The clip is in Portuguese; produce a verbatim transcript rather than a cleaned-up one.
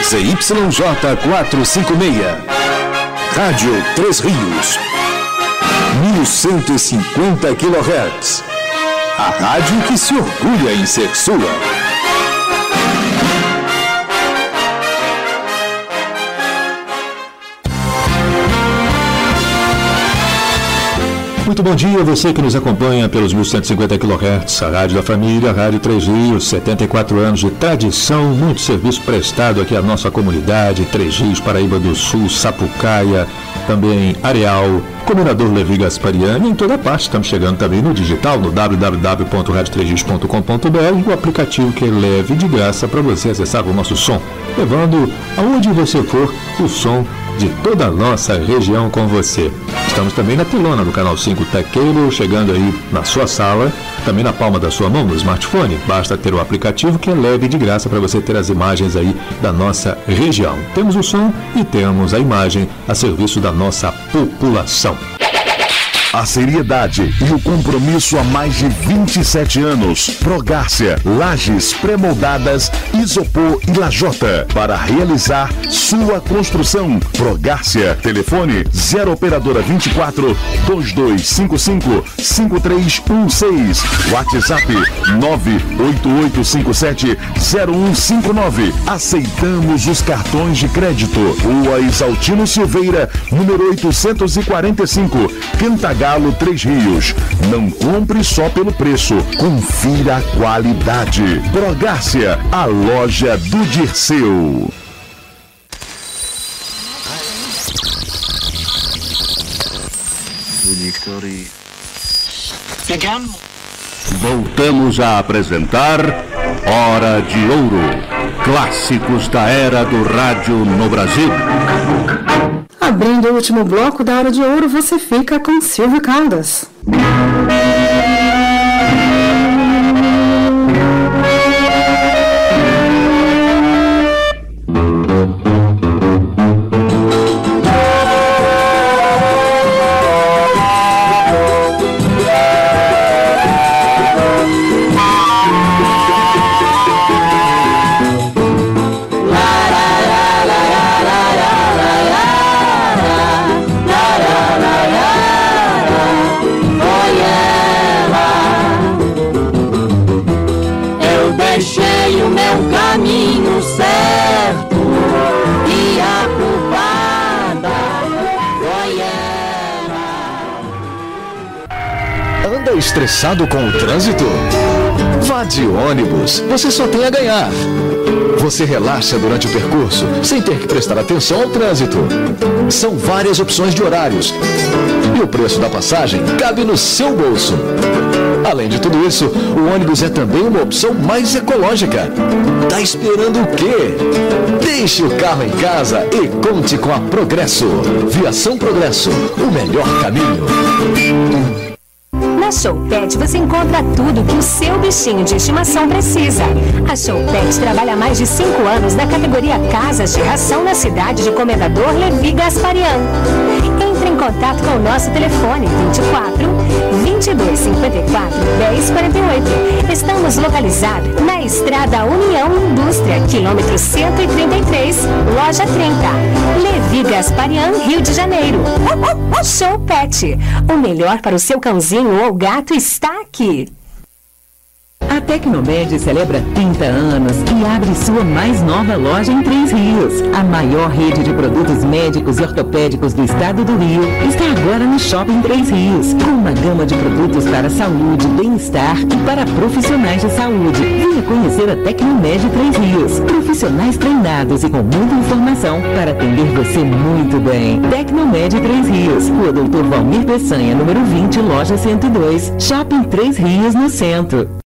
Z Y J quatrocentos e cinquenta e seis. Rádio Três Rios. mil cento e cinquenta quilohertz. A rádio que se orgulha em ser sua. Muito bom dia a você que nos acompanha pelos mil cento e cinquenta quilohertz, a Rádio da Família, a Rádio Três Rios, setenta e quatro anos de tradição, muito serviço prestado aqui à nossa comunidade, Três Rios, Paraíba do Sul, Sapucaia, também Areal, Comendador Levi Gaspariani, em toda parte. Estamos chegando também no digital, no w w w ponto rádio três rios ponto com ponto b r, o aplicativo que é leve de graça para você acessar o nosso som, levando aonde você for o som de toda a nossa região com você. Estamos também na telona do canal cinco Tech Cable, chegando aí na sua sala, também na palma da sua mão, no smartphone. Basta ter o aplicativo que é leve de graça para você ter as imagens aí da nossa região. Temos o som e temos a imagem a serviço da nossa população. A seriedade e o compromisso há mais de vinte e sete anos. Progárcia, lajes pré-moldadas, isopor e lajota para realizar sua construção. Progárcia, telefone zero operadora vinte e quatro, dois dois cinco cinco, cinco três um seis. WhatsApp nove oito oito cinco sete zero um cinco nove. Aceitamos os cartões de crédito. Rua Isaltino Silveira, número oitocentos e quarenta e cinco, Cantagalo, Três Rios. Não compre só pelo preço, confira a qualidade. Progárcia, a loja do Dirceu. Voltamos a apresentar Hora de Ouro, clássicos da era do rádio no Brasil. Abrindo o último bloco da Hora de Ouro, você fica com Silvio Caldas. Estressado com o trânsito? Vá de ônibus, você só tem a ganhar. Você relaxa durante o percurso, sem ter que prestar atenção ao trânsito. São várias opções de horários. E o preço da passagem cabe no seu bolso. Além de tudo isso, o ônibus é também uma opção mais ecológica. Tá esperando o quê? Deixe o carro em casa e conte com a Progresso. Viação Progresso, o melhor caminho. Na Showpet você encontra tudo que o seu bichinho de estimação precisa. A Showpet trabalha há mais de cinco anos na categoria Casas de Ração na cidade de Comendador Levi Gaspariani. Entre em contato com o nosso telefone vinte e quatro, vinte e dois cinquenta e quatro, dez quarenta e oito. Estamos localizados na Estrada União Indústria, quilômetro cento e trinta e três, loja trinta, Levi Gaspariani, Rio de Janeiro. Showpet, o melhor para o seu cãozinho ou gato está aqui. A Tecnomed celebra trinta anos e abre sua mais nova loja em Três Rios. A maior rede de produtos médicos e ortopédicos do estado do Rio está agora no Shopping Três Rios, com uma gama de produtos para saúde, bem-estar e para profissionais de saúde. Venha conhecer a Tecnomed Três Rios. Profissionais treinados e com muita informação para atender você muito bem. Tecnomed Três Rios, Rua Doutor Valmir Peçanha, número vinte, loja cento e dois, Shopping Três Rios, no centro.